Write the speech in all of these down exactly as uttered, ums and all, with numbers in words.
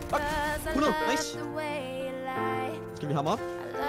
Fuck. Oh no, nice. Give me hammer.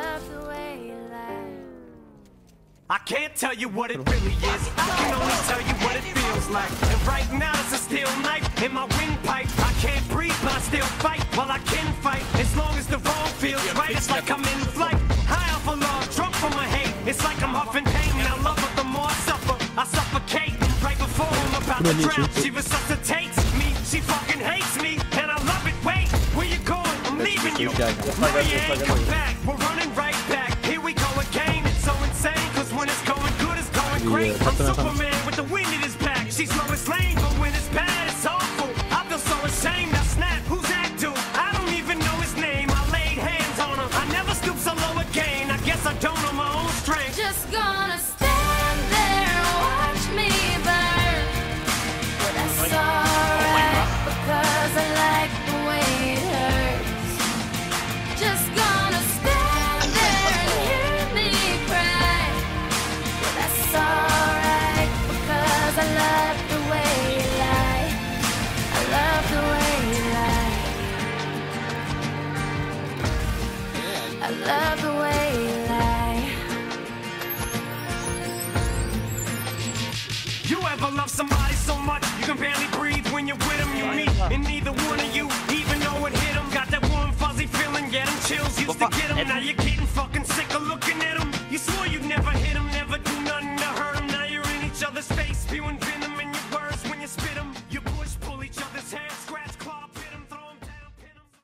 I can't tell you what it really is. I can only tell you what it feels like. And right now it's a steel knife in my windpipe. I can't breathe, but I still fight. While I can fight, as long as the wrong feels right. It's like I'm in flight, high off of love, drunk from my hate. It's like I'm huffing pain. Now love her, the more I suffer, I suffocate. Right before I'm about to drown, she resuscitates me. She fucking hates me, and I love it. Wait, where you going? I'm leaving you. Where you ain't come back. We're running right back. Here we go again. It's so insane. When it's going good, it's going great. I'm Superman with the wind in his back. She's Lois Lane, but when it's bad, it's awful. I feel so ashamed. Now snap, who's that dude? I don't even know his name. I laid hands on him. I never stoop so low again. I guess I don't know my own strength. Just gonna stand there and watch me burn. But that's alright, because I like the way it hurts. Just gonna stand there and hear me cry. That's alright, because I love the way you lie. I love the way you lie. I love the way you lie. You ever love somebody so much you can barely breathe when you're with them? You meet, and neither one of you even know it hit them. Got that warm fuzzy feeling, get them chills used to get them. Now you can't.